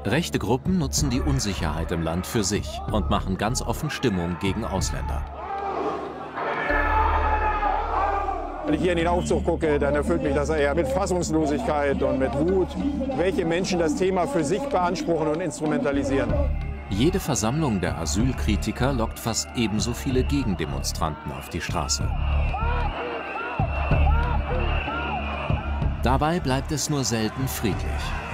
Rechte Gruppen nutzen die Unsicherheit im Land für sich und machen ganz offen Stimmung gegen Ausländer. Wenn ich hier in den Aufzug gucke, dann erfüllt mich das eher mit Fassungslosigkeit und mit Wut, welche Menschen das Thema für sich beanspruchen und instrumentalisieren. Jede Versammlung der Asylkritiker lockt fast ebenso viele Gegendemonstranten auf die Straße. Dabei bleibt es nur selten friedlich.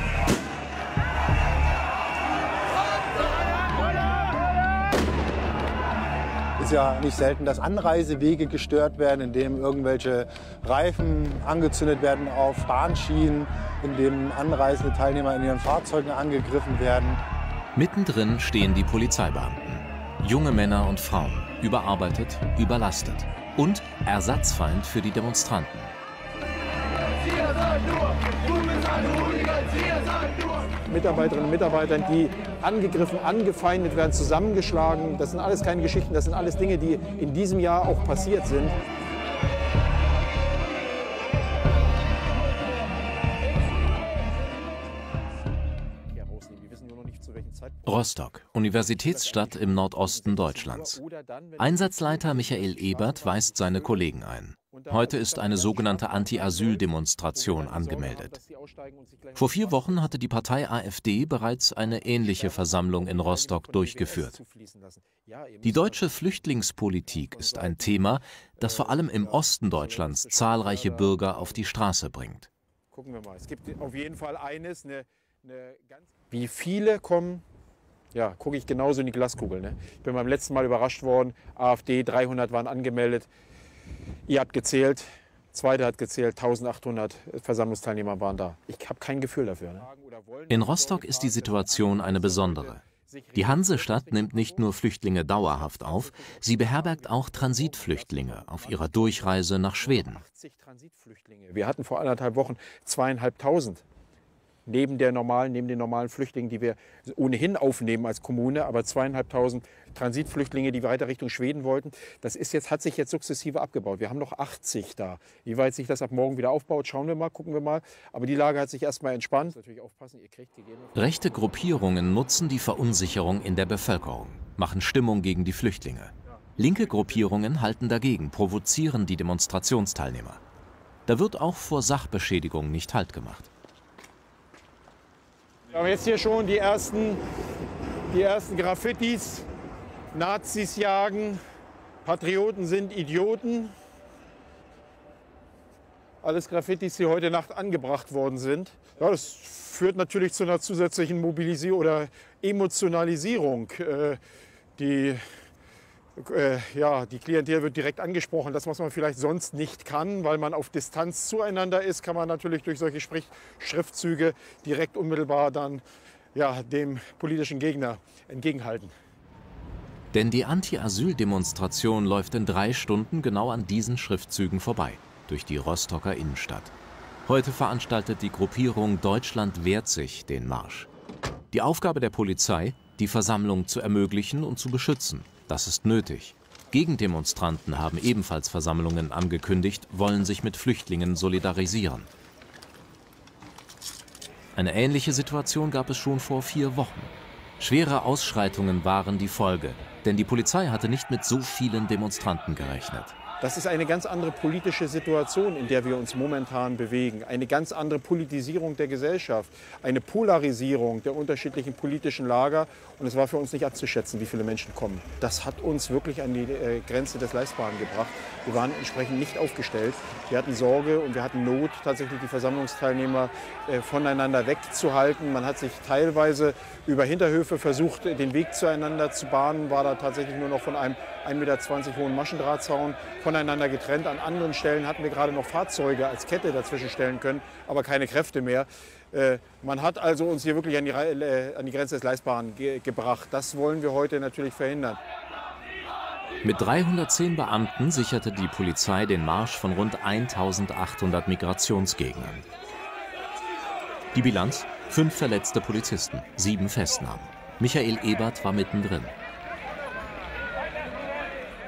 Es ist ja nicht selten, dass Anreisewege gestört werden, indem irgendwelche Reifen angezündet werden auf Bahnschienen, indem anreisende Teilnehmer in ihren Fahrzeugen angegriffen werden. Mittendrin stehen die Polizeibeamten. Junge Männer und Frauen, überarbeitet, überlastet und Ersatzfeind für die Demonstranten. Mitarbeiterinnen und Mitarbeitern, die angegriffen, angefeindet werden, zusammengeschlagen. Das sind alles keine Geschichten, das sind alles Dinge, die in diesem Jahr auch passiert sind. Rostock, Universitätsstadt im Nordosten Deutschlands. Einsatzleiter Michael Ebert weist seine Kollegen ein. Heute ist eine sogenannte Anti-Asyl-Demonstration angemeldet. Vor 4 Wochen hatte die Partei AfD bereits eine ähnliche Versammlung in Rostock durchgeführt. Die deutsche Flüchtlingspolitik ist ein Thema, das vor allem im Osten Deutschlands zahlreiche Bürger auf die Straße bringt. Gucken wir mal. Es gibt auf jeden Fall eines, wie viele kommen. Ja, gucke ich genauso in die Glaskugel. Ne? Ich bin beim letzten Mal überrascht worden, AfD, 300 waren angemeldet. Ihr habt gezählt, Zweite hat gezählt, 1800 Versammlungsteilnehmer waren da. Ich habe kein Gefühl dafür. Ne? In Rostock ist die Situation eine besondere. Die Hansestadt nimmt nicht nur Flüchtlinge dauerhaft auf, sie beherbergt auch Transitflüchtlinge auf ihrer Durchreise nach Schweden. Wir hatten vor 1,5 Wochen 2500. Neben den normalen Flüchtlingen, die wir ohnehin aufnehmen als Kommune, aber 2500 Transitflüchtlinge, die weiter Richtung Schweden wollten. Das hat sich jetzt sukzessive abgebaut. Wir haben noch 80 da. Wie weit sich das ab morgen wieder aufbaut, schauen wir mal, gucken wir mal. Aber die Lage hat sich erstmal entspannt. Rechte Gruppierungen nutzen die Verunsicherung in der Bevölkerung, machen Stimmung gegen die Flüchtlinge. Linke Gruppierungen halten dagegen, provozieren die Demonstrationsteilnehmer. Da wird auch vor Sachbeschädigung nicht Halt gemacht. Wir haben jetzt hier schon die ersten Graffitis. Nazis jagen, Patrioten sind Idioten. Alles Graffitis, die heute Nacht angebracht worden sind. Ja, das führt natürlich zu einer zusätzlichen Mobilisierung oder Emotionalisierung. Die Klientel wird direkt angesprochen. Das, was man vielleicht sonst nicht kann, weil man auf Distanz zueinander ist, kann man natürlich durch solche Schriftzüge direkt unmittelbar dann dem politischen Gegner entgegenhalten. Denn die Anti-Asyl-Demonstration läuft in 3 Stunden genau an diesen Schriftzügen vorbei, durch die Rostocker Innenstadt. Heute veranstaltet die Gruppierung Deutschland wehrt sich den Marsch. Die Aufgabe der Polizei, die Versammlung zu ermöglichen und zu beschützen. Das ist nötig. Gegendemonstranten haben ebenfalls Versammlungen angekündigt, wollen sich mit Flüchtlingen solidarisieren. Eine ähnliche Situation gab es schon vor 4 Wochen. Schwere Ausschreitungen waren die Folge, denn die Polizei hatte nicht mit so vielen Demonstranten gerechnet. Das ist eine ganz andere politische Situation, in der wir uns momentan bewegen. Eine ganz andere Politisierung der Gesellschaft, eine Polarisierung der unterschiedlichen politischen Lager. Und es war für uns nicht abzuschätzen, wie viele Menschen kommen. Das hat uns wirklich an die Grenze des Leistbaren gebracht. Wir waren entsprechend nicht aufgestellt. Wir hatten Sorge und wir hatten Not, tatsächlich die Versammlungsteilnehmer voneinander wegzuhalten. Man hat sich teilweise über Hinterhöfe versucht, den Weg zueinander zu bahnen, war da tatsächlich nur noch von einem 1,20 Meter hohen Maschendrahtzaun voneinander getrennt. An anderen Stellen hatten wir gerade noch Fahrzeuge als Kette dazwischen stellen können, aber keine Kräfte mehr. Man hat also uns hier wirklich an die Grenze des Leistbaren gebracht. Das wollen wir heute natürlich verhindern. Mit 310 Beamten sicherte die Polizei den Marsch von rund 1800 Migrationsgegnern. Die Bilanz: 5 verletzte Polizisten, 7 Festnahmen. Michael Ebert war mittendrin.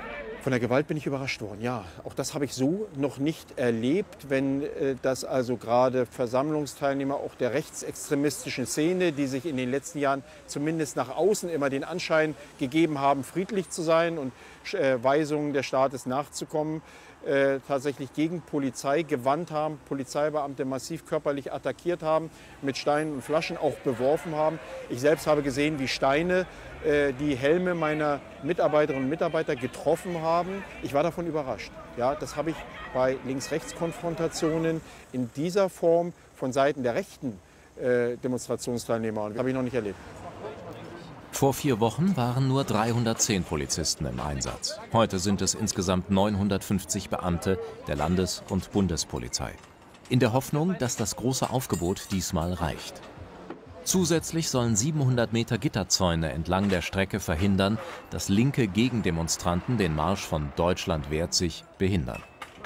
Von der Gewalt bin ich überrascht worden, ja. Auch das habe ich so noch nicht erlebt, wenn das also gerade Versammlungsteilnehmer auch der rechtsextremistischen Szene, die sich in den letzten Jahren zumindest nach außen immer den Anschein gegeben haben, friedlich zu sein und Weisungen des Staates nachzukommen, tatsächlich gegen Polizei gewandt haben, Polizeibeamte massiv körperlich attackiert haben, mit Steinen und Flaschen auch beworfen haben. Ich selbst habe gesehen, wie Steine die Helme meiner Mitarbeiterinnen und Mitarbeiter getroffen haben. Ich war davon überrascht. Ja, das habe ich bei Links-Rechts-Konfrontationen in dieser Form von Seiten der rechten Demonstrationsteilnehmer habe ich noch nicht erlebt. Vor 4 Wochen waren nur 310 Polizisten im Einsatz. Heute sind es insgesamt 950 Beamte der Landes- und Bundespolizei. In der Hoffnung, dass das große Aufgebot diesmal reicht. Zusätzlich sollen 700 Meter Gitterzäune entlang der Strecke verhindern, dass linke Gegendemonstranten den Marsch von Deutschland wehrt sich behindern.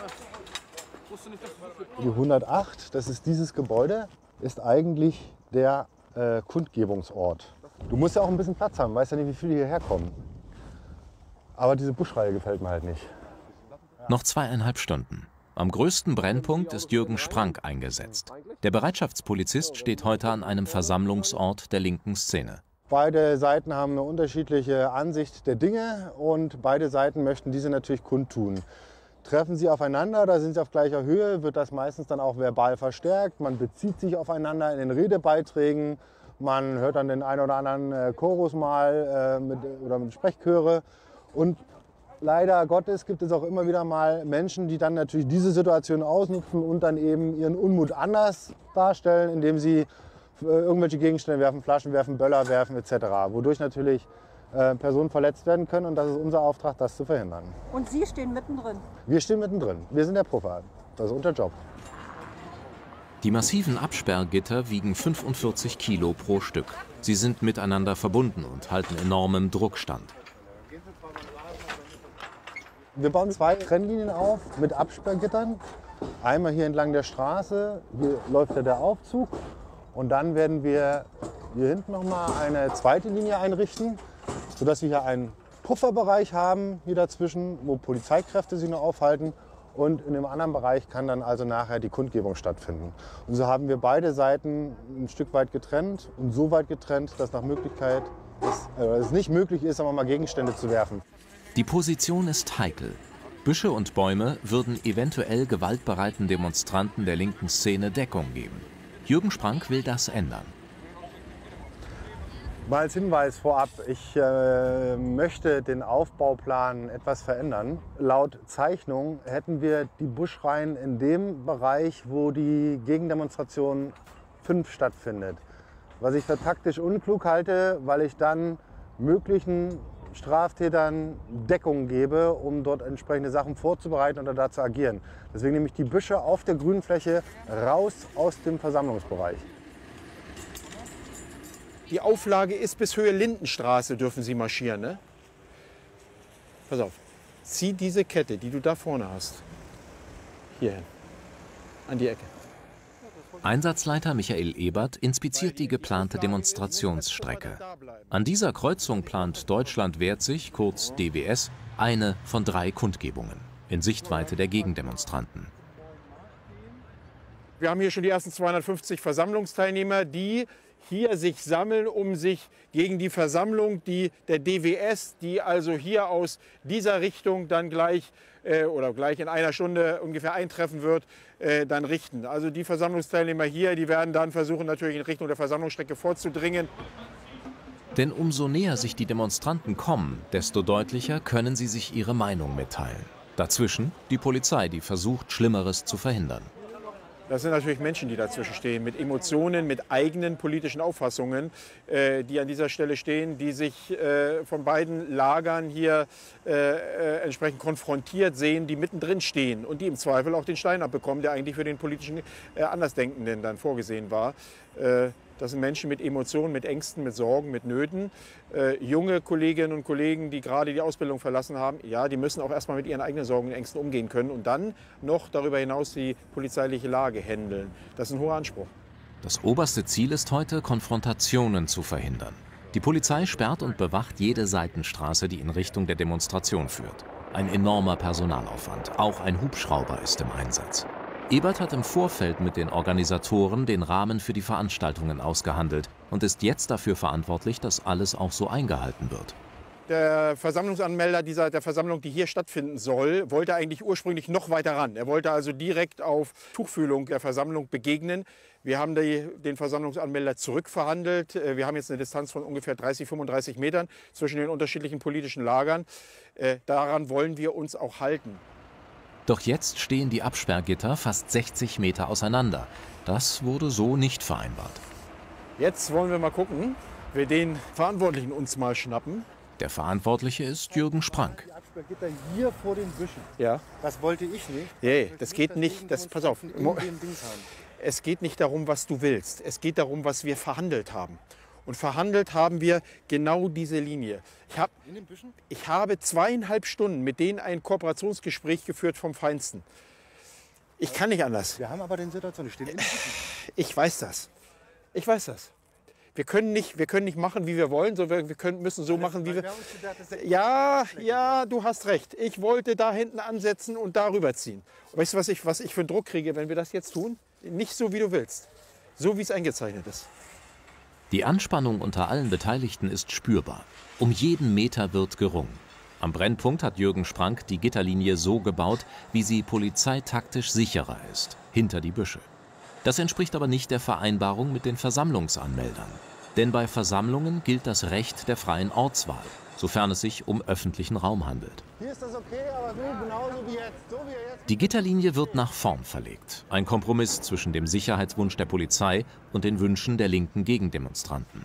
Die 108, das ist dieses Gebäude, ist eigentlich der Kundgebungsort. Du musst ja auch ein bisschen Platz haben, weißt ja nicht, wie viele hierher kommen. Aber diese Buschreihe gefällt mir halt nicht. Noch 2,5 Stunden. Am größten Brennpunkt ist Jürgen Sprank eingesetzt. Der Bereitschaftspolizist steht heute an einem Versammlungsort der linken Szene. Beide Seiten haben eine unterschiedliche Ansicht der Dinge und beide Seiten möchten diese natürlich kundtun. Treffen sie aufeinander, da sind sie auf gleicher Höhe, wird das meistens dann auch verbal verstärkt. Man bezieht sich aufeinander in den Redebeiträgen. Man hört dann den einen oder anderen Chorus mal mit Sprechchöre. Und leider Gottes gibt es auch immer wieder mal Menschen, die dann natürlich diese Situation ausnutzen und dann eben ihren Unmut anders darstellen, indem sie irgendwelche Gegenstände werfen, Flaschen werfen, Böller werfen etc. Wodurch natürlich Personen verletzt werden können und das ist unser Auftrag, das zu verhindern. Und Sie stehen mittendrin? Wir stehen mittendrin. Wir sind der Puffer. Das ist unser Job. Die massiven Absperrgitter wiegen 45 Kilo pro Stück. Sie sind miteinander verbunden und halten enormem Druck stand. Wir bauen 2 Trennlinien auf mit Absperrgittern. Einmal hier entlang der Straße, hier läuft ja der Aufzug. Und dann werden wir hier hinten nochmal eine zweite Linie einrichten, sodass wir hier einen Pufferbereich haben, hier dazwischen, wo Polizeikräfte sich noch aufhalten. Und in dem anderen Bereich kann dann also nachher die Kundgebung stattfinden. Und so haben wir beide Seiten ein Stück weit getrennt und so weit getrennt, dass nach Möglichkeit es nicht möglich ist, sagen wir mal, Gegenstände zu werfen. Die Position ist heikel. Büsche und Bäume würden eventuell gewaltbereiten Demonstranten der linken Szene Deckung geben. Jürgen Sprank will das ändern. Mal als Hinweis vorab, ich möchte den Aufbauplan etwas verändern. Laut Zeichnung hätten wir die Buschreihen in dem Bereich, wo die Gegendemonstration 5 stattfindet. Was ich für taktisch unklug halte, weil ich dann möglichen Straftätern Deckung gebe, um dort entsprechende Sachen vorzubereiten oder da zu agieren. Deswegen nehme ich die Büsche auf der Grünfläche raus aus dem Versammlungsbereich. Die Auflage ist, bis Höhe Lindenstraße dürfen Sie marschieren. Ne? Pass auf, zieh diese Kette, die du da vorne hast, hierhin, an die Ecke. Einsatzleiter Michael Ebert inspiziert die geplante Demonstrationsstrecke. An dieser Kreuzung plant Deutschland wehrt sich, kurz DWS, eine von 3 Kundgebungen in Sichtweite der Gegendemonstranten. Wir haben hier schon die ersten 250 Versammlungsteilnehmer, die hier sich sammeln, um sich gegen die Versammlung, die der DWS, die also hier aus dieser Richtung dann gleich in einer Stunde ungefähr eintreffen wird, dann richten. Also die Versammlungsteilnehmer hier, die werden dann versuchen, natürlich in Richtung der Versammlungsstrecke vorzudringen. Denn umso näher sich die Demonstranten kommen, desto deutlicher können sie sich ihre Meinung mitteilen. Dazwischen die Polizei, die versucht, Schlimmeres zu verhindern. Das sind natürlich Menschen, die dazwischen stehen, mit Emotionen, mit eigenen politischen Auffassungen, die an dieser Stelle stehen, die sich von beiden Lagern hier entsprechend konfrontiert sehen, die mittendrin stehen und die im Zweifel auch den Stein abbekommen, der eigentlich für den politischen Andersdenkenden dann vorgesehen war. Das sind Menschen mit Emotionen, mit Ängsten, mit Sorgen, mit Nöten. Junge Kolleginnen und Kollegen, die gerade die Ausbildung verlassen haben, ja, die müssen auch erstmal mit ihren eigenen Sorgen und Ängsten umgehen können und dann noch darüber hinaus die polizeiliche Lage handeln. Das ist ein hoher Anspruch. Das oberste Ziel ist heute, Konfrontationen zu verhindern. Die Polizei sperrt und bewacht jede Seitenstraße, die in Richtung der Demonstration führt. Ein enormer Personalaufwand. Auch ein Hubschrauber ist im Einsatz. Ebert hat im Vorfeld mit den Organisatoren den Rahmen für die Veranstaltungen ausgehandelt und ist jetzt dafür verantwortlich, dass alles auch so eingehalten wird. Der Versammlungsanmelder der Versammlung, die hier stattfinden soll, wollte eigentlich ursprünglich noch weiter ran. Er wollte also direkt auf Tuchfühlung der Versammlung begegnen. Wir haben den Versammlungsanmelder zurückverhandelt. Wir haben jetzt eine Distanz von ungefähr 30, 35 Metern zwischen den unterschiedlichen politischen Lagern. Daran wollen wir uns auch halten. Doch jetzt stehen die Absperrgitter fast 60 Meter auseinander. Das wurde so nicht vereinbart. Jetzt wollen wir mal gucken, wir den Verantwortlichen uns mal schnappen. Der Verantwortliche ist Jürgen Sprank. Die Absperrgitter hier vor den Büschen. Ja. Das wollte ich nicht. Nee, das geht nicht. Pass auf. Es geht nicht darum, was du willst. Es geht darum, was wir verhandelt haben. Und verhandelt haben wir genau diese Linie. Ich habe 2,5 Stunden mit denen ein Kooperationsgespräch geführt vom Feinsten. Ich kann nicht anders. Wir haben aber den Situation, stehen in den Büschen. Ich weiß das. Ich weiß das. Wir können nicht machen, wie wir wollen, sondern wir müssen so machen, wie wir... Ja, du hast recht. Ich wollte da hinten ansetzen und da rüberziehen. Weißt du, was ich für einen Druck kriege, wenn wir das jetzt tun? Nicht so, wie du willst. So, wie es eingezeichnet ist. Die Anspannung unter allen Beteiligten ist spürbar. Um jeden Meter wird gerungen. Am Brennpunkt hat Jürgen Sprank die Gitterlinie so gebaut, wie sie polizeitaktisch sicherer ist, hinter die Büsche. Das entspricht aber nicht der Vereinbarung mit den Versammlungsanmeldern. Denn bei Versammlungen gilt das Recht der freien Ortswahl, sofern es sich um öffentlichen Raum handelt. Hier ist das okay, aber so genauso wie jetzt. Die Gitterlinie wird nach vorn verlegt. Ein Kompromiss zwischen dem Sicherheitswunsch der Polizei und den Wünschen der linken Gegendemonstranten.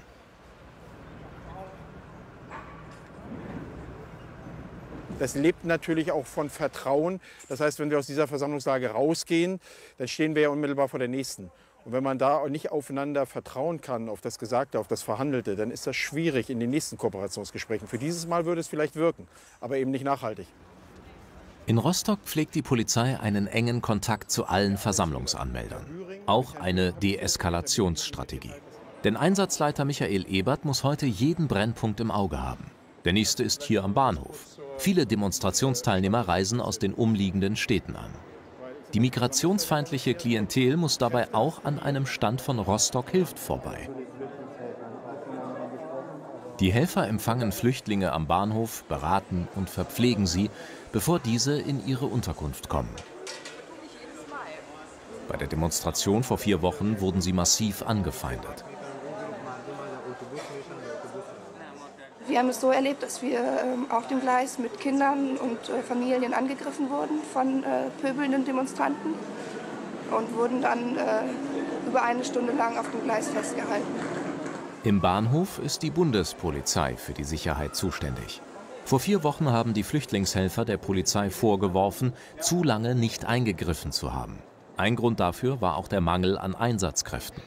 Das lebt natürlich auch von Vertrauen. Das heißt, wenn wir aus dieser Versammlungslage rausgehen, dann stehen wir ja unmittelbar vor der nächsten. Und wenn man da nicht aufeinander vertrauen kann, auf das Gesagte, auf das Verhandelte, dann ist das schwierig in den nächsten Kooperationsgesprächen. Für dieses Mal würde es vielleicht wirken, aber eben nicht nachhaltig. In Rostock pflegt die Polizei einen engen Kontakt zu allen Versammlungsanmeldern. Auch eine Deeskalationsstrategie. Denn Einsatzleiter Michael Ebert muss heute jeden Brennpunkt im Auge haben. Der nächste ist hier am Bahnhof. Viele Demonstrationsteilnehmer reisen aus den umliegenden Städten an. Die migrationsfeindliche Klientel muss dabei auch an einem Stand von Rostock hilft vorbei. Die Helfer empfangen Flüchtlinge am Bahnhof, beraten und verpflegen sie, bevor diese in ihre Unterkunft kommen. Bei der Demonstration vor 4 Wochen wurden sie massiv angefeindet. Wir haben es so erlebt, dass wir auf dem Gleis mit Kindern und Familien angegriffen wurden von pöbelnden Demonstranten und wurden dann über 1 Stunde lang auf dem Gleis festgehalten. Im Bahnhof ist die Bundespolizei für die Sicherheit zuständig. Vor 4 Wochen haben die Flüchtlingshelfer der Polizei vorgeworfen, zu lange nicht eingegriffen zu haben. Ein Grund dafür war auch der Mangel an Einsatzkräften.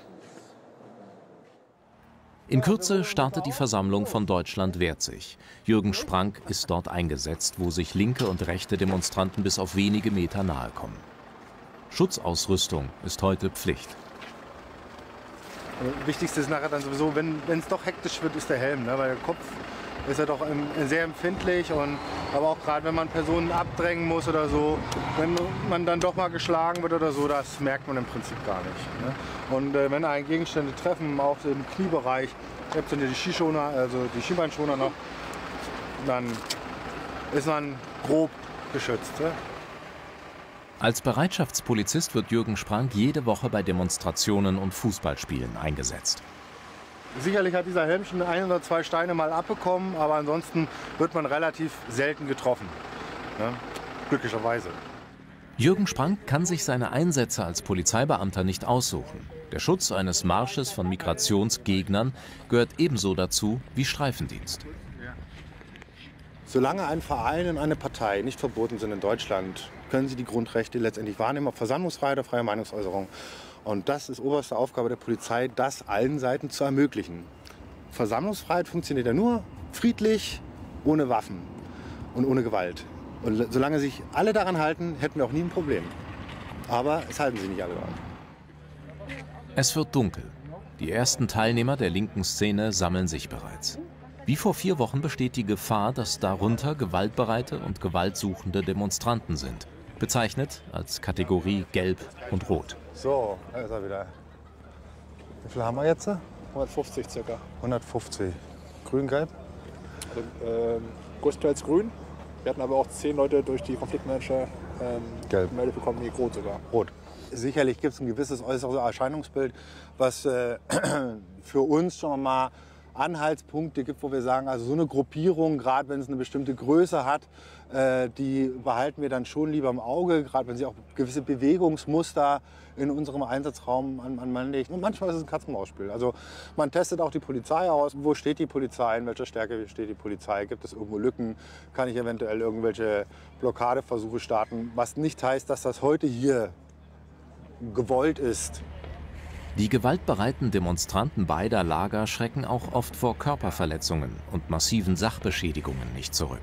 In Kürze startet die Versammlung von Deutschland wehrt sich. Jürgen Sprank ist dort eingesetzt, wo sich linke und rechte Demonstranten bis auf wenige Meter nahe kommen. Schutzausrüstung ist heute Pflicht. Wichtigste ist nachher dann sowieso, wenn es doch hektisch wird, ist der Helm, ne? Weil der Kopf ist ja doch sehr empfindlich. Aber auch gerade wenn man Personen abdrängen muss oder so, wenn man dann doch mal geschlagen wird oder so, das merkt man im Prinzip gar nicht. Ne? Und wenn einen Gegenstände treffen, auch im Kniebereich, ich habe die Skischoner, also die Schienbeinschoner noch, dann ist man grob geschützt. Ne? Als Bereitschaftspolizist wird Jürgen Sprank jede Woche bei Demonstrationen und Fußballspielen eingesetzt. Sicherlich hat dieser Helm schon 1 oder 2 Steine mal abbekommen, aber ansonsten wird man relativ selten getroffen. Ne? Glücklicherweise. Jürgen Sprank kann sich seine Einsätze als Polizeibeamter nicht aussuchen. Der Schutz eines Marsches von Migrationsgegnern gehört ebenso dazu wie Streifendienst. Solange ein Verein und eine Partei nicht verboten sind in Deutschland, können sie die Grundrechte letztendlich wahrnehmen, auf Versammlungsfreiheit oder freie Meinungsäußerung. Und das ist oberste Aufgabe der Polizei, das allen Seiten zu ermöglichen. Versammlungsfreiheit funktioniert ja nur friedlich, ohne Waffen und ohne Gewalt. Und solange sich alle daran halten, hätten wir auch nie ein Problem. Aber es halten sich nicht alle daran. Es wird dunkel. Die ersten Teilnehmer der linken Szene sammeln sich bereits. Wie vor 4 Wochen besteht die Gefahr, dass darunter gewaltbereite und gewaltsuchende Demonstranten sind. Bezeichnet als Kategorie Gelb und Rot. So, da ist er wieder. Wie viel haben wir jetzt? 150 circa. 150. Grün-Gelb? Also, größtenteils grün. Wir hatten aber auch 10 Leute durch die Konfliktmanager gemeldet bekommen, nee, rot sogar. Rot. Sicherlich gibt es ein gewisses äußeres Erscheinungsbild, was für uns schon mal Anhaltspunkte gibt, wo wir sagen, also so eine Gruppierung, gerade wenn es eine bestimmte Größe hat, die behalten wir dann schon lieber im Auge, gerade wenn sie auch gewisse Bewegungsmuster in unserem Einsatzraum an Mann legt. Und manchmal ist es ein Katz-und-Maus-Spiel. Also man testet auch die Polizei aus. Wo steht die Polizei? In welcher Stärke steht die Polizei? Gibt es irgendwo Lücken? Kann ich eventuell irgendwelche Blockadeversuche starten? Was nicht heißt, dass das heute hier gewollt ist. Die gewaltbereiten Demonstranten beider Lager schrecken auch oft vor Körperverletzungen und massiven Sachbeschädigungen nicht zurück.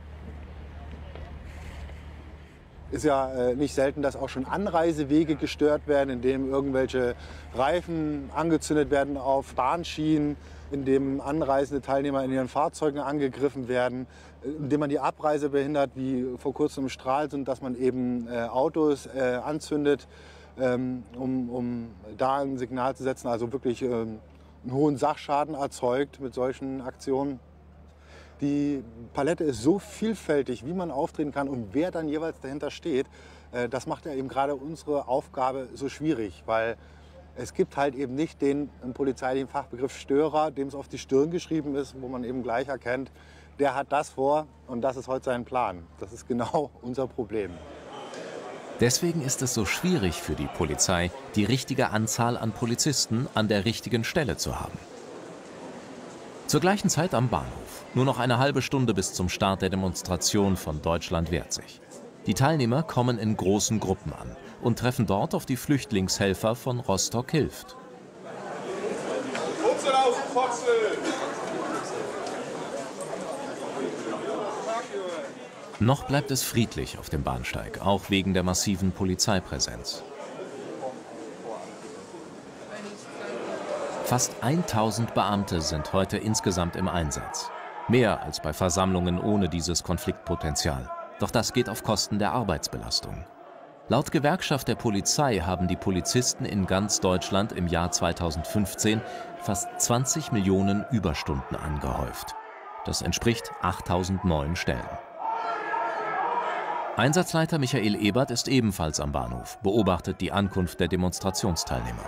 Ist ja nicht selten, dass auch schon Anreisewege gestört werden, indem irgendwelche Reifen angezündet werden auf Bahnschienen, indem anreisende Teilnehmer in ihren Fahrzeugen angegriffen werden, indem man die Abreise behindert, wie vor kurzem im Stralsund, dass man eben Autos anzündet, um da ein Signal zu setzen, also wirklich einen hohen Sachschaden erzeugt mit solchen Aktionen. Die Palette ist so vielfältig, wie man auftreten kann und wer dann jeweils dahinter steht. Das macht ja eben gerade unsere Aufgabe so schwierig, weil es gibt halt eben nicht den im polizeilichen Fachbegriff Störer, dem es auf die Stirn geschrieben ist, wo man eben gleich erkennt, der hat das vor und das ist heute sein Plan. Das ist genau unser Problem. Deswegen ist es so schwierig für die Polizei, die richtige Anzahl an Polizisten an der richtigen Stelle zu haben. Zur gleichen Zeit am Bahnhof. Nur noch eine halbe Stunde bis zum Start der Demonstration von Deutschland wehrt sich. Die Teilnehmer kommen in großen Gruppen an und treffen dort auf die Flüchtlingshelfer von Rostock hilft. Noch bleibt es friedlich auf dem Bahnsteig, auch wegen der massiven Polizeipräsenz. Fast 1000 Beamte sind heute insgesamt im Einsatz. Mehr als bei Versammlungen ohne dieses Konfliktpotenzial. Doch das geht auf Kosten der Arbeitsbelastung. Laut Gewerkschaft der Polizei haben die Polizisten in ganz Deutschland im Jahr 2015 fast 20 Millionen Überstunden angehäuft. Das entspricht 8000 neuen Stellen. Einsatzleiter Michael Ebert ist ebenfalls am Bahnhof, beobachtet die Ankunft der Demonstrationsteilnehmer.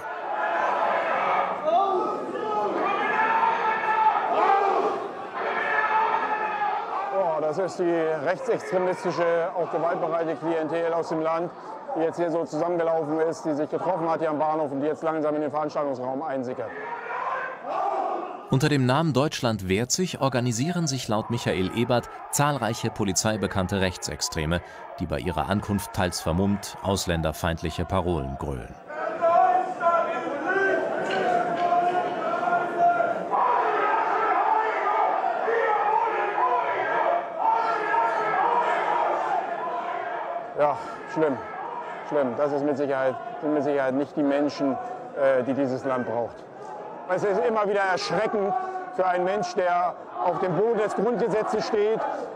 Das ist die rechtsextremistische, auch gewaltbereite Klientel aus dem Land, die jetzt hier so zusammengelaufen ist, die sich getroffen hat hier am Bahnhof und die jetzt langsam in den Veranstaltungsraum einsickert. Unter dem Namen Deutschland wehrt sich organisieren sich laut Michael Ebert zahlreiche polizeibekannte Rechtsextreme, die bei ihrer Ankunft teils vermummt ausländerfeindliche Parolen grölen. Ja, schlimm. Schlimm. Das ist sind mit Sicherheit nicht die Menschen, die dieses Land braucht. Es ist immer wieder erschreckend für einen Mensch, der auf dem Boden des Grundgesetzes steht,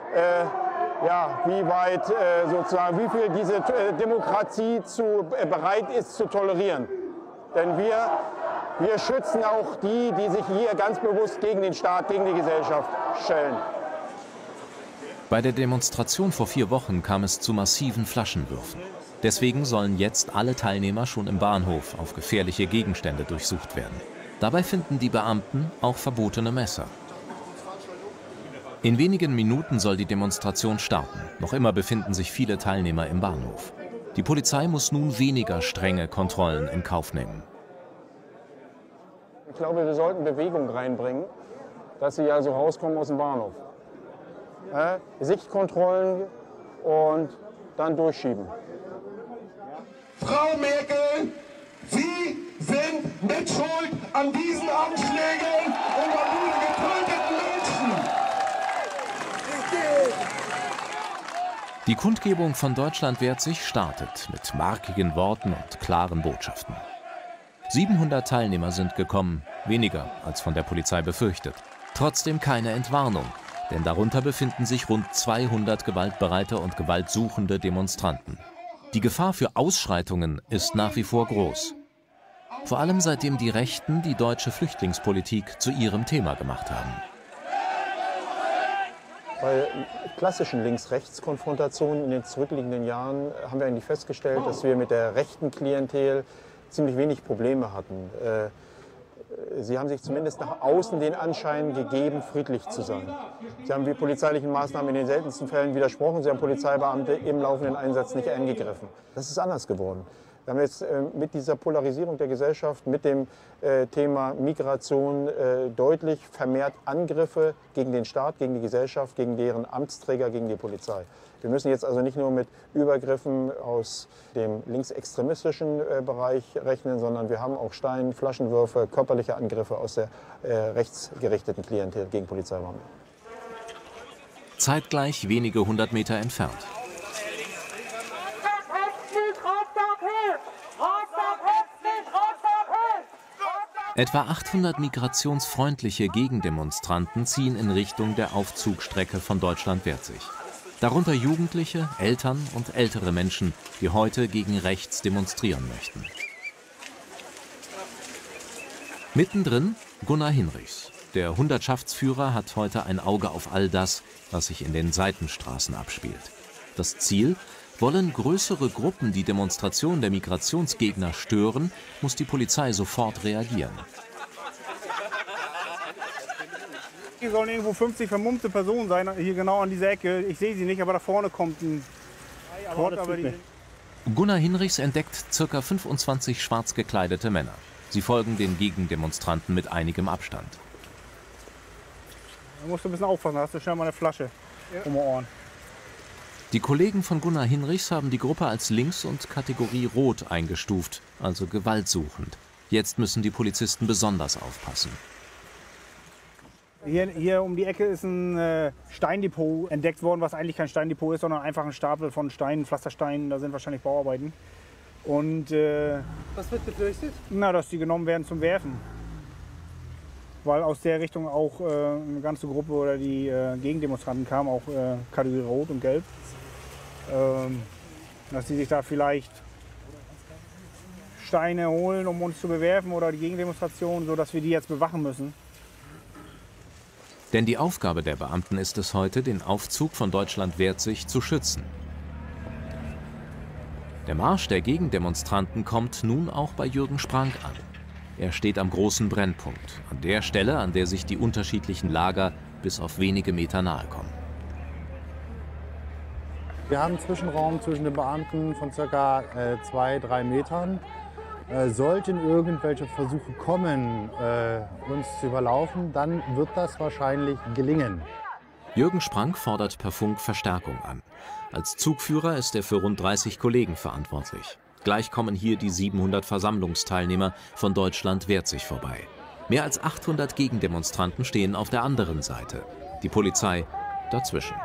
wie viel diese Demokratie bereit ist zu tolerieren. Denn wir schützen auch die, die sich hier ganz bewusst gegen den Staat, gegen die Gesellschaft stellen. Bei der Demonstration vor 4 Wochen kam es zu massiven Flaschenwürfen. Deswegen sollen jetzt alle Teilnehmer schon im Bahnhof auf gefährliche Gegenstände durchsucht werden. Dabei finden die Beamten auch verbotene Messer. In wenigen Minuten soll die Demonstration starten. Noch immer befinden sich viele Teilnehmer im Bahnhof. Die Polizei muss nun weniger strenge Kontrollen in Kauf nehmen. Ich glaube, wir sollten Bewegung reinbringen, dass sie also rauskommen aus dem Bahnhof. Sichtkontrollen und dann durchschieben. Frau Merkel, Sie sind mitschuld an diesen Anschlägen und an diesen getöteten Menschen. Die Kundgebung von Deutschland wehrt sich startet mit markigen Worten und klaren Botschaften. 700 Teilnehmer sind gekommen, weniger als von der Polizei befürchtet. Trotzdem keine Entwarnung, denn darunter befinden sich rund 200 gewaltbereite und gewaltsuchende Demonstranten. Die Gefahr für Ausschreitungen ist nach wie vor groß. Vor allem seitdem die Rechten die deutsche Flüchtlingspolitik zu ihrem Thema gemacht haben. Bei klassischen Links-Rechts-Konfrontationen in den zurückliegenden Jahren haben wir eigentlich festgestellt, dass wir mit der rechten Klientel ziemlich wenig Probleme hatten. Sie haben sich zumindest nach außen den Anschein gegeben, friedlich zu sein. Sie haben die polizeilichen Maßnahmen in den seltensten Fällen widersprochen. Sie haben Polizeibeamte im laufenden Einsatz nicht angegriffen. Das ist anders geworden. Wir haben jetzt mit dieser Polarisierung der Gesellschaft, mit dem Thema Migration deutlich vermehrt Angriffe gegen den Staat, gegen die Gesellschaft, gegen deren Amtsträger, gegen die Polizei. Wir müssen jetzt also nicht nur mit Übergriffen aus dem linksextremistischen Bereich rechnen, sondern wir haben auch Stein, Flaschenwürfe, körperliche Angriffe aus der rechtsgerichteten Klientel gegen Polizeibeamte. Zeitgleich wenige 100 Meter entfernt. Etwa 800 migrationsfreundliche Gegendemonstranten ziehen in Richtung der Aufzugstrecke von Deutschland wehrt sich. Darunter Jugendliche, Eltern und ältere Menschen, die heute gegen rechts demonstrieren möchten. Mittendrin Gunnar Hinrichs. Der Hundertschaftsführer hat heute ein Auge auf all das, was sich in den Seitenstraßen abspielt. Das Ziel: Wollen größere Gruppen die Demonstration der Migrationsgegner stören, muss die Polizei sofort reagieren. Hier sollen irgendwo 50 vermummte Personen sein, hier genau an dieser Ecke. Ich sehe sie nicht, aber da vorne kommt ein Port. Gunnar Hinrichs entdeckt ca. 25 schwarz gekleidete Männer. Sie folgen den Gegendemonstranten mit einigem Abstand. Da musst du ein bisschen aufpassen, da hast du schnell mal eine Flasche um die Ohren. Die Kollegen von Gunnar Hinrichs haben die Gruppe als links und Kategorie Rot eingestuft, also gewaltsuchend. Jetzt müssen die Polizisten besonders aufpassen. Hier um die Ecke ist ein Steindepot entdeckt worden, was eigentlich kein Steindepot ist, sondern einfach ein Stapel von Steinen, Pflastersteinen. Da sind wahrscheinlich Bauarbeiten. Und was wird befürchtet? Na, dass die genommen werden zum Werfen. Weil aus der Richtung auch eine ganze Gruppe oder die Gegendemonstranten kamen, auch Kategorie Rot und Gelb. Dass sie sich da vielleicht Steine holen, um uns zu bewerfen oder die Gegendemonstration, sodass wir die jetzt bewachen müssen. Denn die Aufgabe der Beamten ist es heute, den Aufzug von Deutschland wehrt sich zu schützen. Der Marsch der Gegendemonstranten kommt nun auch bei Jürgen Sprank an. Er steht am großen Brennpunkt, an der Stelle, an der sich die unterschiedlichen Lager bis auf wenige Meter nahe kommen. Wir haben einen Zwischenraum zwischen den Beamten von ca. 2–3 Metern. Sollten irgendwelche Versuche kommen, uns zu überlaufen, dann wird das wahrscheinlich gelingen. Jürgen Sprank fordert per Funk Verstärkung an. Als Zugführer ist er für rund 30 Kollegen verantwortlich. Gleich kommen hier die 700 Versammlungsteilnehmer von Deutschland wehrt sich vorbei. Mehr als 800 Gegendemonstranten stehen auf der anderen Seite. Die Polizei dazwischen.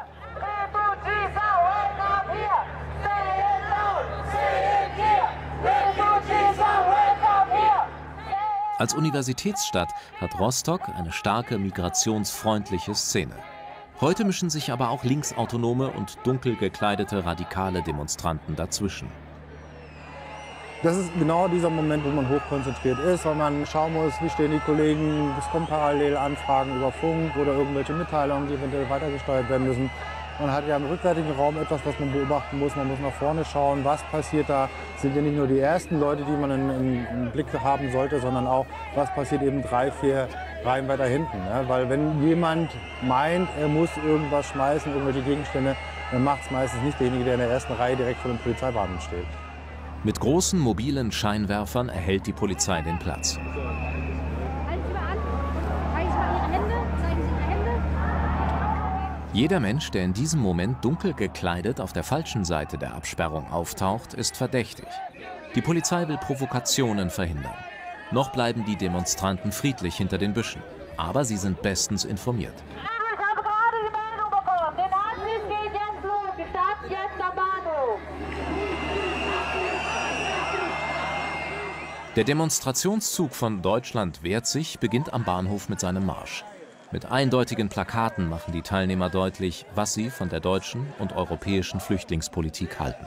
Als Universitätsstadt hat Rostock eine starke migrationsfreundliche Szene. Heute mischen sich aber auch linksautonome und dunkel gekleidete radikale Demonstranten dazwischen. Das ist genau dieser Moment, wo man hochkonzentriert ist, weil man schauen muss, wie stehen die Kollegen, es kommen parallel Anfragen über Funk oder irgendwelche Mitteilungen, die eventuell weitergesteuert werden müssen. Man hat ja im rückwärtigen Raum etwas, was man beobachten muss. Man muss nach vorne schauen, was passiert da. Sind ja nicht nur die ersten Leute, die man im Blick haben sollte, sondern auch, was passiert eben 3–4 Reihen weiter hinten. Ne? Weil wenn jemand meint, er muss irgendwas schmeißen, irgendwelche Gegenstände, dann macht es meistens nicht derjenige, der in der ersten Reihe direkt vor dem Polizeibeamten steht. Mit großen mobilen Scheinwerfern erhält die Polizei den Platz. Jeder Mensch, der in diesem Moment dunkel gekleidet auf der falschen Seite der Absperrung auftaucht, ist verdächtig. Die Polizei will Provokationen verhindern. Noch bleiben die Demonstranten friedlich hinter den Büschen. Aber sie sind bestens informiert. Ich habe gerade die Meldung bekommen. Der Nachricht geht jetzt los. Wir starten jetzt am Bahnhof. Der Demonstrationszug von Deutschland wehrt sich beginnt am Bahnhof mit seinem Marsch. Mit eindeutigen Plakaten machen die Teilnehmer deutlich, was sie von der deutschen und europäischen Flüchtlingspolitik halten.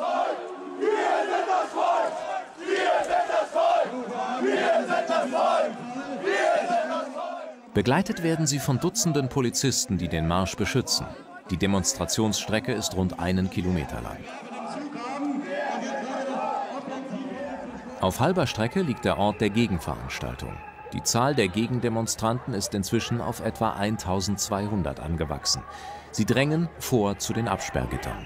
Begleitet werden sie von Dutzenden Polizisten, die den Marsch beschützen. Die Demonstrationsstrecke ist rund 1 Kilometer lang. Auf halber Strecke liegt der Ort der Gegenveranstaltung. Die Zahl der Gegendemonstranten ist inzwischen auf etwa 1200 angewachsen. Sie drängen vor zu den Absperrgittern.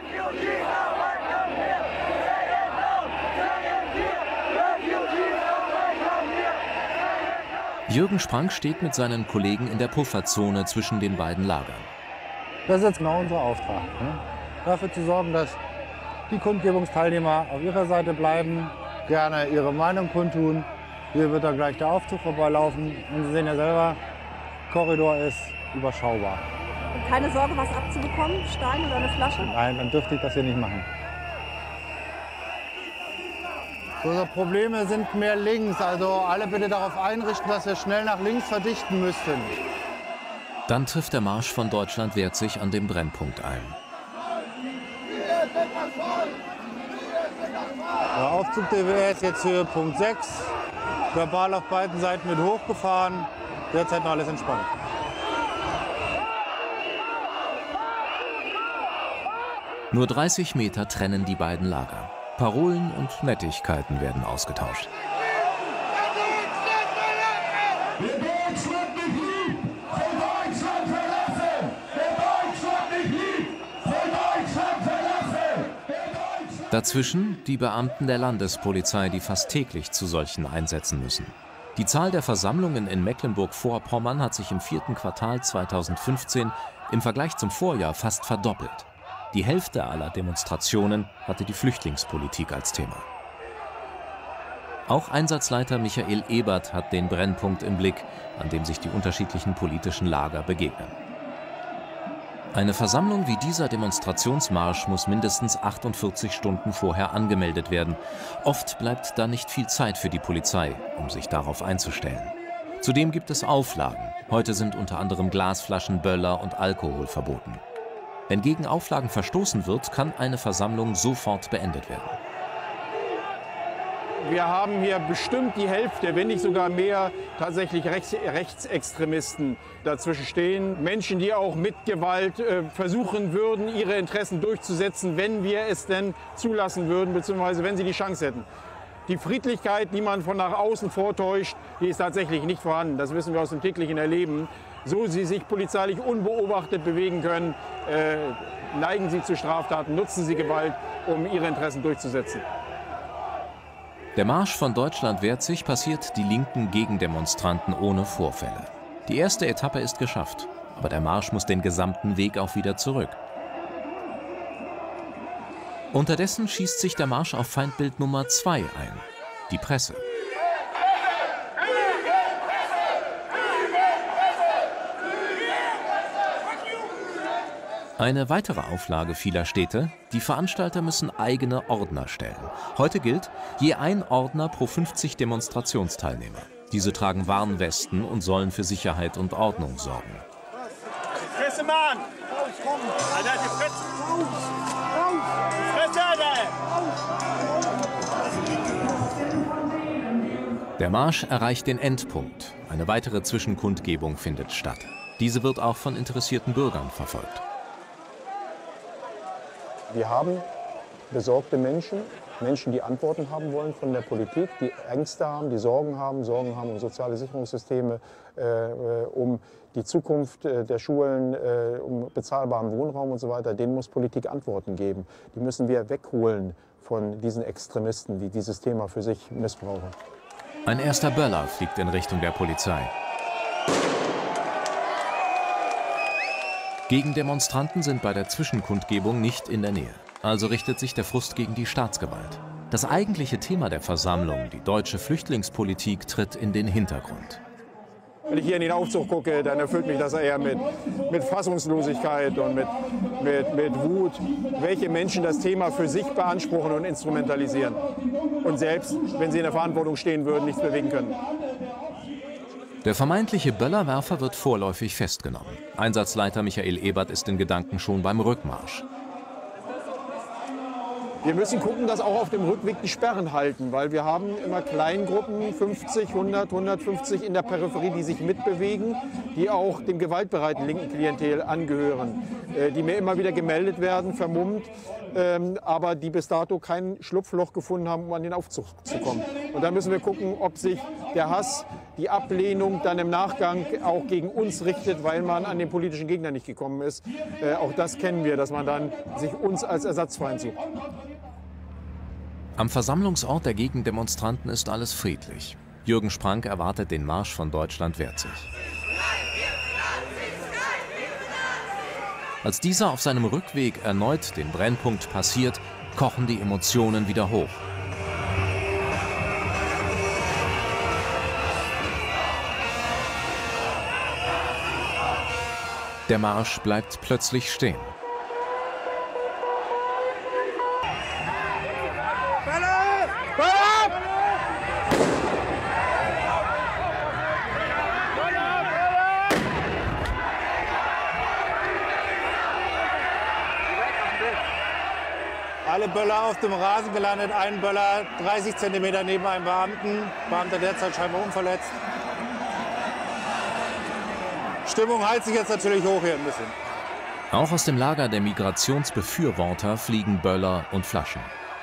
Jürgen Sprank steht mit seinen Kollegen in der Pufferzone zwischen den beiden Lagern. Das ist jetzt genau unser Auftrag. Ne? Dafür zu sorgen, dass die Kundgebungsteilnehmer auf ihrer Seite bleiben, gerne ihre Meinung kundtun. Hier wird dann gleich der Aufzug vorbeilaufen. Und Sie sehen ja selber, der Korridor ist überschaubar. Und keine Sorge, was abzubekommen? Stein oder eine Flasche? Nein, dann dürfte ich das hier nicht machen. Unsere Probleme sind mehr links, also alle bitte darauf einrichten, dass wir schnell nach links verdichten müssten. Dann trifft der Marsch von Deutschland wehrt sich an dem Brennpunkt ein. Der Aufzug der WR ist jetzt Höhepunkt 6. Verbal auf beiden Seiten wird hochgefahren. Derzeit noch alles entspannt. Nur 30 Meter trennen die beiden Lager. Parolen und Nettigkeiten werden ausgetauscht. Dazwischen die Beamten der Landespolizei, die fast täglich zu solchen Einsätzen müssen. Die Zahl der Versammlungen in Mecklenburg-Vorpommern hat sich im 4. Quartal 2015 im Vergleich zum Vorjahr fast verdoppelt. Die Hälfte aller Demonstrationen hatte die Flüchtlingspolitik als Thema. Auch Einsatzleiter Michael Ebert hat den Brennpunkt im Blick, an dem sich die unterschiedlichen politischen Lager begegnen. Eine Versammlung wie dieser Demonstrationsmarsch muss mindestens 48 Stunden vorher angemeldet werden. Oft bleibt da nicht viel Zeit für die Polizei, um sich darauf einzustellen. Zudem gibt es Auflagen. Heute sind unter anderem Glasflaschen, Böller und Alkohol verboten. Wenn gegen Auflagen verstoßen wird, kann eine Versammlung sofort beendet werden. Wir haben hier bestimmt die Hälfte, wenn nicht sogar mehr, tatsächlich Rechtsextremisten dazwischen stehen. Menschen, die auch mit Gewalt versuchen würden, ihre Interessen durchzusetzen, wenn wir es denn zulassen würden, beziehungsweise wenn sie die Chance hätten. Die Friedlichkeit, die man von nach außen vortäuscht, die ist tatsächlich nicht vorhanden. Das wissen wir aus dem täglichen Erleben. So sie sich polizeilich unbeobachtet bewegen können, neigen sie zu Straftaten, nutzen sie Gewalt, um ihre Interessen durchzusetzen. Der Marsch von Deutschland wehrt sich passiert die linken Gegendemonstranten ohne Vorfälle. Die erste Etappe ist geschafft, aber der Marsch muss den gesamten Weg auch wieder zurück. Unterdessen schießt sich der Marsch auf Feindbild Nummer 2 ein, die Presse. Eine weitere Auflage vieler Städte: die Veranstalter müssen eigene Ordner stellen. Heute gilt, je ein Ordner pro 50 Demonstrationsteilnehmer. Diese tragen Warnwesten und sollen für Sicherheit und Ordnung sorgen. Fresse, Mann! Alter, die Fresse! Fresse, Alter! Der Marsch erreicht den Endpunkt. Eine weitere Zwischenkundgebung findet statt. Diese wird auch von interessierten Bürgern verfolgt. Wir haben besorgte Menschen, Menschen, die Antworten haben wollen von der Politik, die Ängste haben, die Sorgen haben um soziale Sicherungssysteme, um die Zukunft der Schulen, um bezahlbaren Wohnraum und so weiter. Denen muss Politik Antworten geben. Die müssen wir wegholen von diesen Extremisten, die dieses Thema für sich missbrauchen. Ein erster Böller fliegt in Richtung der Polizei. Gegendemonstranten sind bei der Zwischenkundgebung nicht in der Nähe. Also richtet sich der Frust gegen die Staatsgewalt. Das eigentliche Thema der Versammlung, die deutsche Flüchtlingspolitik, tritt in den Hintergrund. Wenn ich hier in den Aufzug gucke, dann erfüllt mich das eher mit Fassungslosigkeit und mit Wut, welche Menschen das Thema für sich beanspruchen und instrumentalisieren. Und selbst, wenn sie in der Verantwortung stehen würden, nichts bewegen können. Der vermeintliche Böllerwerfer wird vorläufig festgenommen. Einsatzleiter Michael Ebert ist in Gedanken schon beim Rückmarsch. Wir müssen gucken, dass auch auf dem Rückweg die Sperren halten, weil wir haben immer Kleingruppen, 50, 100, 150 in der Peripherie, die sich mitbewegen, die auch dem gewaltbereiten linken Klientel angehören, die mir immer wieder gemeldet werden, vermummt, aber die bis dato kein Schlupfloch gefunden haben, um an den Aufzug zu kommen. Und da müssen wir gucken, ob sich der Hass, die Ablehnung dann im Nachgang auch gegen uns richtet, weil man an den politischen Gegner nicht gekommen ist. Auch das kennen wir, dass man dann sich uns als Ersatzfeind sucht. Am Versammlungsort der Gegendemonstranten ist alles friedlich. Jürgen Sprank erwartet den Marsch von Deutschland wehrt sich. Als dieser auf seinem Rückweg erneut den Brennpunkt passiert, kochen die Emotionen wieder hoch. Der Marsch bleibt plötzlich stehen. Alle Böller auf dem Rasen gelandet, ein Böller 30 cm neben einem Beamter derzeit scheinbar unverletzt. Stimmung heizt sich jetzt natürlich hoch hier ein bisschen. Auch aus dem Lager der Migrationsbefürworter fliegen Böller und Flaschen.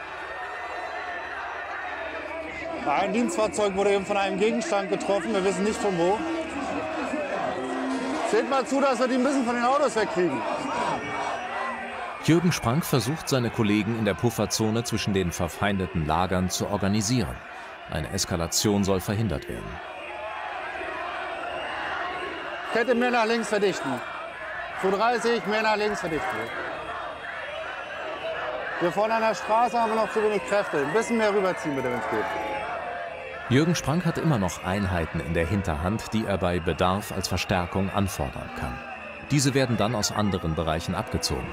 Ein Dienstfahrzeug wurde eben von einem Gegenstand getroffen, wir wissen nicht von wo. Seht mal zu, dass wir die ein bisschen von den Autos wegkriegen. Jürgen Sprank versucht, seine Kollegen in der Pufferzone zwischen den verfeindeten Lagern zu organisieren. Eine Eskalation soll verhindert werden. Kette mehr nach links verdichten. 230, mehr nach links verdichten. Hier vorne an der Straße haben wir noch zu wenig Kräfte. Ein bisschen mehr rüberziehen bitte, wenn es geht. Jürgen Sprank hat immer noch Einheiten in der Hinterhand, die er bei Bedarf als Verstärkung anfordern kann. Diese werden dann aus anderen Bereichen abgezogen.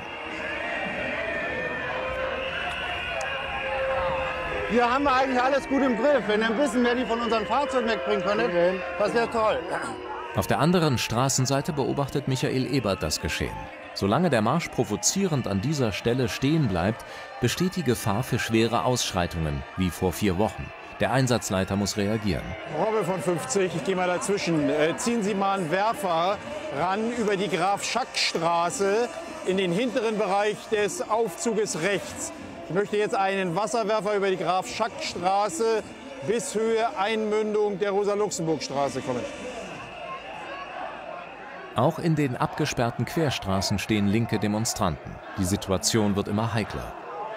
Hier haben wir eigentlich alles gut im Griff. Wenn ihr ein bisschen mehr die von unseren Fahrzeugen wegbringen könntet, das wäre toll. Auf der anderen Straßenseite beobachtet Michael Ebert das Geschehen. Solange der Marsch provozierend an dieser Stelle stehen bleibt, besteht die Gefahr für schwere Ausschreitungen, wie vor 4 Wochen. Der Einsatzleiter muss reagieren. Robbe von 50, ich gehe mal dazwischen. Ziehen Sie mal einen Werfer ran über die Graf-Schack-Straße in den hinteren Bereich des Aufzuges rechts. Ich möchte jetzt einen Wasserwerfer über die Graf-Schack-Straße bis Höhe Einmündung der Rosa-Luxemburg-Straße kommen. Auch in den abgesperrten Querstraßen stehen linke Demonstranten. Die Situation wird immer heikler.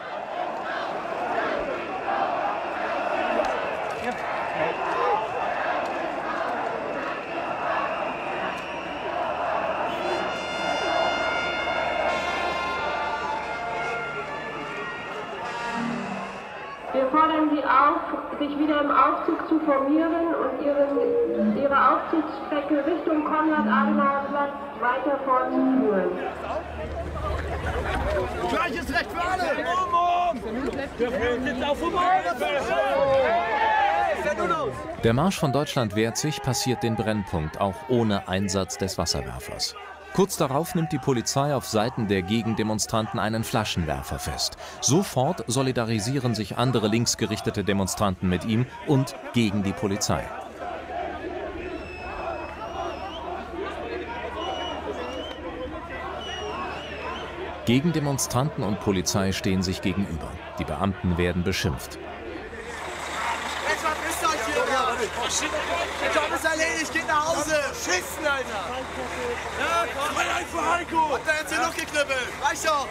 Wir fordern Sie auf, sich wieder im Aufzug zu formieren und Ihre Aufzugsstrecke Richtung Konrad-Adenauer-Platz weiter fortzuführen. Gleiches Recht für alle! Der Marsch von Deutschland wehrt sich passiert den Brennpunkt, auch ohne Einsatz des Wasserwerfers. Kurz darauf nimmt die Polizei auf Seiten der Gegendemonstranten einen Flaschenwerfer fest. Sofort solidarisieren sich andere linksgerichtete Demonstranten mit ihm und gegen die Polizei. Gegendemonstranten und Polizei stehen sich gegenüber. Die Beamten werden beschimpft. Der Job ist erledigt, geht nach Hause. Schissen, Alter. Ja, komm. Für Heiko. Hat der jetzt hier noch geknüppelt? Reicht doch.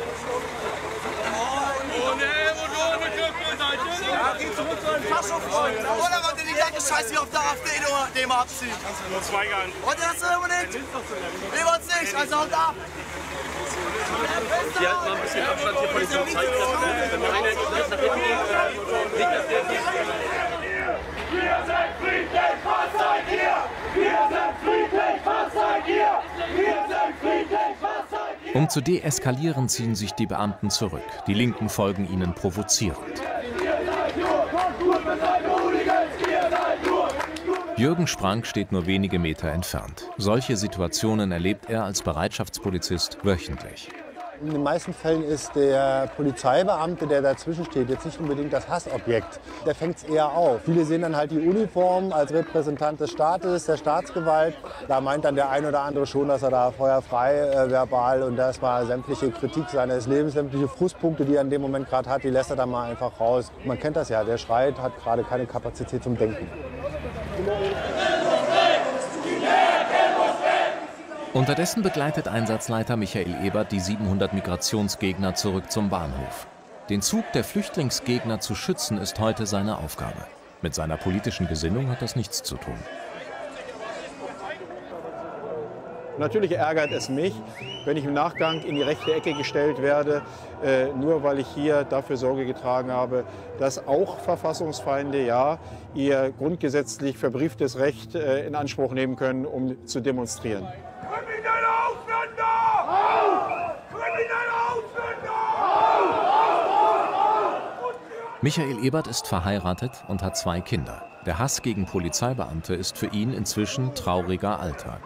Ohne Knüppel seid ihr. Ja, geht zurück zu einem Fascho, Freund. Oder wollt ihr die gleiche Scheiße wie auf der AfD-Demo abziehen? Kannst du nur zweigern. Wollt ihr das so unbedingt? Wir wollen es nicht, also haut ab. Hier halt mal ein bisschen Abstand hier von den Polizei. Wenn man einer nicht nach hinten geht, nicht nach der Wir sind friedlich, was seid ihr? Wir sind friedlich, was seid ihr? Wir sind friedlich, was seid ihr? Um zu deeskalieren, ziehen sich die Beamten zurück. Die Linken folgen ihnen provozierend. Ihr seid nur Hooligans, ihr seid nur Jürgen Sprank steht nur wenige Meter entfernt. Solche Situationen erlebt er als Bereitschaftspolizist wöchentlich. In den meisten Fällen ist der Polizeibeamte, der dazwischen steht, jetzt nicht unbedingt das Hassobjekt. Der fängt es eher auf. Viele sehen dann halt die Uniform als Repräsentant des Staates, der Staatsgewalt. Da meint dann der ein oder andere schon, dass er da feuerfrei verbal und das war sämtliche Kritik seines Lebens, sämtliche Frustpunkte, die er in dem Moment gerade hat, die lässt er dann mal einfach raus. Man kennt das ja, wer schreit, hat gerade keine Kapazität zum Denken. Unterdessen begleitet Einsatzleiter Michael Ebert die 700 Migrationsgegner zurück zum Bahnhof. Den Zug der Flüchtlingsgegner zu schützen, ist heute seine Aufgabe. Mit seiner politischen Gesinnung hat das nichts zu tun. Natürlich ärgert es mich, wenn ich im Nachgang in die rechte Ecke gestellt werde, nur weil ich hier dafür Sorge getragen habe, dass auch Verfassungsfeinde ja ihr grundgesetzlich verbrieftes Recht in Anspruch nehmen können, um zu demonstrieren. Kriminelle Ausländer! Kriminelle Ausländer! Michael Ebert ist verheiratet und hat 2 Kinder. Der Hass gegen Polizeibeamte ist für ihn inzwischen trauriger Alltag.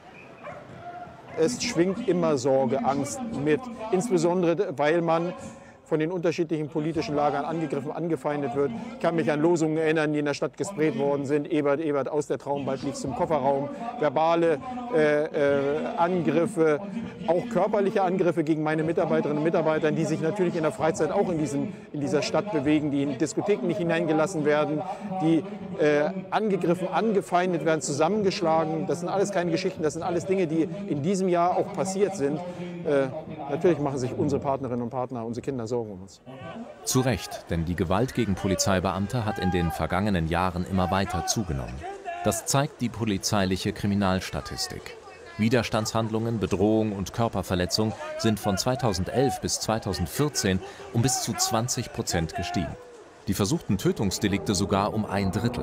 Es schwingt immer Sorge, Angst mit, insbesondere weil man von den unterschiedlichen politischen Lagern angegriffen, angefeindet wird. Ich kann mich an Losungen erinnern, die in der Stadt gesprayt worden sind. Ebert, Ebert, aus der Traum, bald liegst du im Kofferraum. Verbale Angriffe, auch körperliche Angriffe gegen meine Mitarbeiterinnen und Mitarbeiter, die sich natürlich in der Freizeit auch in dieser Stadt bewegen, die in Diskotheken nicht hineingelassen werden, die angegriffen, angefeindet werden, zusammengeschlagen. Das sind alles keine Geschichten, das sind alles Dinge, die in diesem Jahr auch passiert sind. Natürlich machen sich unsere Partnerinnen und Partner, unsere Kinder Sorgen um uns. Zu Recht, denn die Gewalt gegen Polizeibeamte hat in den vergangenen Jahren immer weiter zugenommen. Das zeigt die polizeiliche Kriminalstatistik. Widerstandshandlungen, Bedrohung und Körperverletzung sind von 2011 bis 2014 um bis zu 20% gestiegen. Die versuchten Tötungsdelikte sogar um 1/3.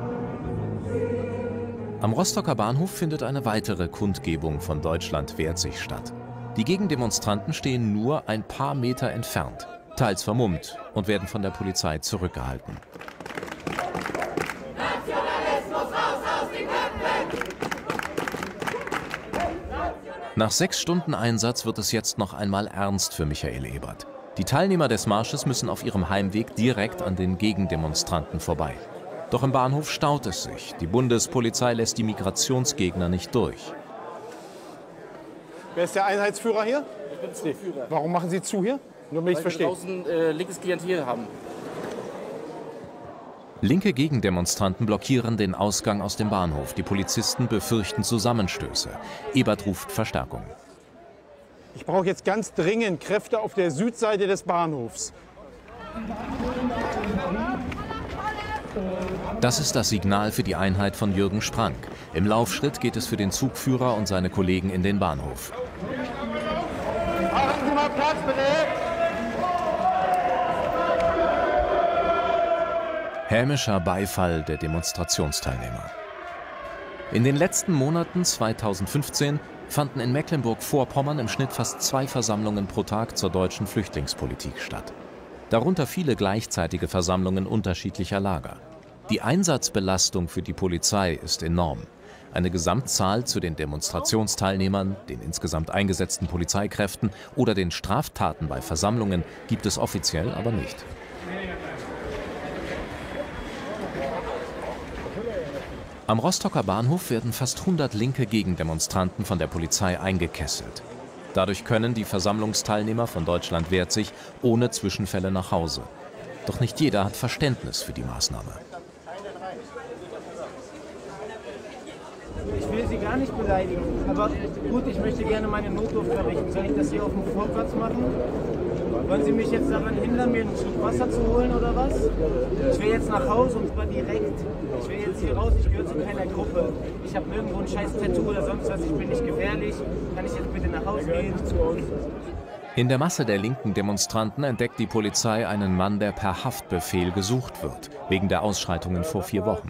Am Rostocker Bahnhof findet eine weitere Kundgebung von Deutschland wehrt sich statt. Die Gegendemonstranten stehen nur ein paar Meter entfernt, teils vermummt und werden von der Polizei zurückgehalten. Nach 6 Stunden Einsatz wird es jetzt noch einmal ernst für Michael Ebert. Die Teilnehmer des Marsches müssen auf ihrem Heimweg direkt an den Gegendemonstranten vorbei. Doch im Bahnhof staut es sich. Die Bundespolizei lässt die Migrationsgegner nicht durch. Wer ist der Einheitsführer hier? Ich bin Zugführer. Warum machen Sie zu hier? Nur damit ich verstehe. Weil wir draußen linkes Klientel haben. Linke Gegendemonstranten blockieren den Ausgang aus dem Bahnhof. Die Polizisten befürchten Zusammenstöße. Ebert ruft Verstärkung. Ich brauche jetzt ganz dringend Kräfte auf der Südseite des Bahnhofs. Das ist das Signal für die Einheit von Jürgen Sprank. Im Laufschritt geht es für den Zugführer und seine Kollegen in den Bahnhof. Machen Sie mal Platz, bitte! Hämischer Beifall der Demonstrationsteilnehmer. In den letzten Monaten 2015 fanden in Mecklenburg-Vorpommern im Schnitt fast 2 Versammlungen pro Tag zur deutschen Flüchtlingspolitik statt. Darunter viele gleichzeitige Versammlungen unterschiedlicher Lager. Die Einsatzbelastung für die Polizei ist enorm. Eine Gesamtzahl zu den Demonstrationsteilnehmern, den insgesamt eingesetzten Polizeikräften oder den Straftaten bei Versammlungen gibt es offiziell aber nicht. Am Rostocker Bahnhof werden fast 100 linke Gegendemonstranten von der Polizei eingekesselt. Dadurch können die Versammlungsteilnehmer von Deutschland wehrt sich ohne Zwischenfälle nach Hause. Doch nicht jeder hat Verständnis für die Maßnahme. Ich will Sie gar nicht beleidigen, aber gut, ich möchte gerne meine Notruf verrichten. Soll ich das hier auf dem Vorplatz machen? Wollen Sie mich jetzt daran hindern, mir einen Schluck Wasser zu holen oder was? Ich will jetzt nach Hause und zwar direkt. Ich will jetzt hier raus, ich gehöre zu keiner Gruppe. Ich habe nirgendwo ein scheiß Tattoo oder sonst was, ich bin nicht gefährlich. Kann ich jetzt bitte nach Hause gehen? In der Masse der linken Demonstranten entdeckt die Polizei einen Mann, der per Haftbefehl gesucht wird, wegen der Ausschreitungen vor 4 Wochen.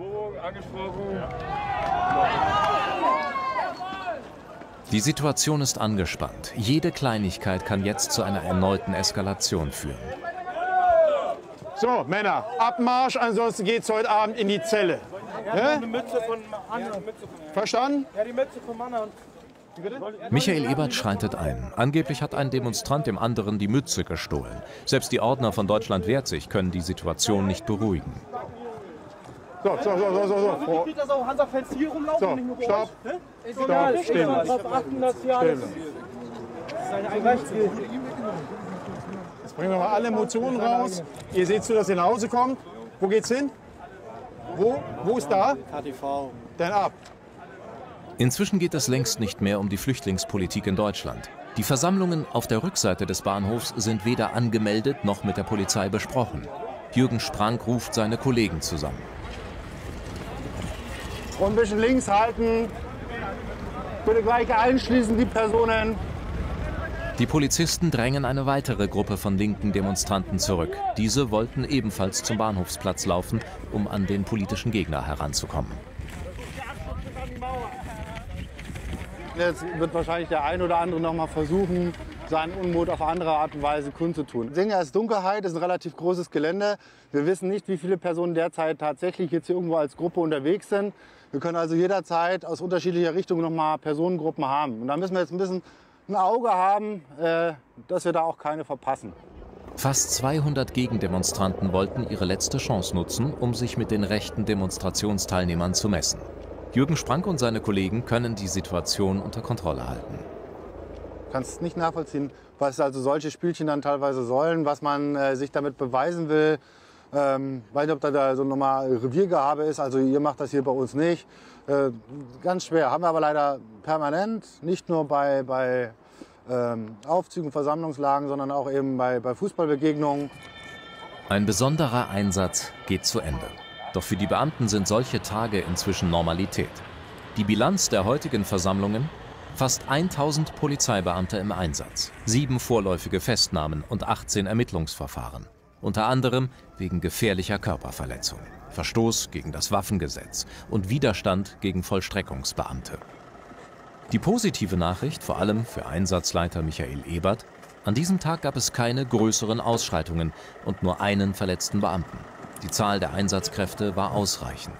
Die Situation ist angespannt. Jede Kleinigkeit kann jetzt zu einer erneuten Eskalation führen. So, Männer, Abmarsch, ansonsten geht's heute Abend in die Zelle. Er hat eine Mütze von Anna. Verstanden? Ja, die Mütze von Anna. Michael Ebert schreitet ein. Angeblich hat ein Demonstrant dem anderen die Mütze gestohlen. Selbst die Ordner von Deutschland wehrt sich können die Situation nicht beruhigen. So. Wie geht das auch? Hansa Fans hier rumlaufen? So, nicht nur bei stopp. euch? Ist Stopp, egal. Ich stehen. muss darauf achten, dass hier alles seine Recht gilt. Jetzt bringen wir mal alle Emotionen raus. Ihr seht zu, dass ihr nach Hause kommt. Wo geht's hin? Wo ist da? KTV. Dann ab. Inzwischen geht es längst nicht mehr um die Flüchtlingspolitik in Deutschland. Die Versammlungen auf der Rückseite des Bahnhofs sind weder angemeldet noch mit der Polizei besprochen. Jürgen Sprank ruft seine Kollegen zusammen. Und ein bisschen links halten. Bitte gleich einschließen, die Personen. Die Polizisten drängen eine weitere Gruppe von linken Demonstranten zurück. Diese wollten ebenfalls zum Bahnhofsplatz laufen, um an den politischen Gegner heranzukommen. Jetzt wird wahrscheinlich der ein oder andere noch mal versuchen, seinen Unmut auf andere Art und Weise kundzutun. Wir sehen ja, es ist Dunkelheit, es ist ein relativ großes Gelände. Wir wissen nicht, wie viele Personen derzeit tatsächlich jetzt hier irgendwo als Gruppe unterwegs sind. Wir können also jederzeit aus unterschiedlicher Richtung noch mal Personengruppen haben. Und da müssen wir jetzt ein bisschen ein Auge haben, dass wir da auch keine verpassen. Fast 200 Gegendemonstranten wollten ihre letzte Chance nutzen, um sich mit den rechten Demonstrationsteilnehmern zu messen. Jürgen Sprank und seine Kollegen können die Situation unter Kontrolle halten. Du kannst nicht nachvollziehen, was also solche Spielchen dann teilweise sollen, was man sich damit beweisen will. Weiß nicht, ob da so nochmal Reviergehabe ist, also ihr macht das hier bei uns nicht. Ganz schwer, haben wir aber leider permanent, nicht nur bei Aufzügen, Versammlungslagen, sondern auch eben bei Fußballbegegnungen. Ein besonderer Einsatz geht zu Ende. Doch für die Beamten sind solche Tage inzwischen Normalität. Die Bilanz der heutigen Versammlungen? Fast 1000 Polizeibeamte im Einsatz, 7 vorläufige Festnahmen und 18 Ermittlungsverfahren. Unter anderem wegen gefährlicher Körperverletzung, Verstoß gegen das Waffengesetz und Widerstand gegen Vollstreckungsbeamte. Die positive Nachricht, vor allem für Einsatzleiter Michael Ebert: An diesem Tag gab es keine größeren Ausschreitungen und nur einen verletzten Beamten. Die Zahl der Einsatzkräfte war ausreichend.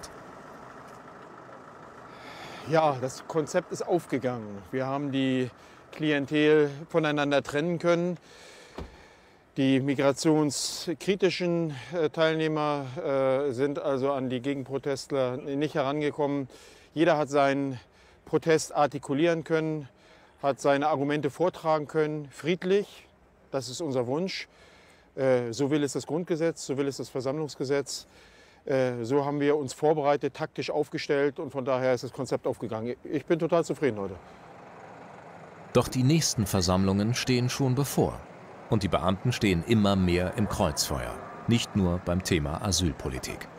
Ja, das Konzept ist aufgegangen. Wir haben die Klientel voneinander trennen können. Die migrationskritischen Teilnehmer sind also an die Gegenprotestler nicht herangekommen. Jeder hat seinen Protest artikulieren können, hat seine Argumente vortragen können, friedlich. Das ist unser Wunsch. So will es das Grundgesetz, so will es das Versammlungsgesetz. So haben wir uns vorbereitet, taktisch aufgestellt und von daher ist das Konzept aufgegangen. Ich bin total zufrieden heute. Doch die nächsten Versammlungen stehen schon bevor. Und die Beamten stehen immer mehr im Kreuzfeuer. Nicht nur beim Thema Asylpolitik.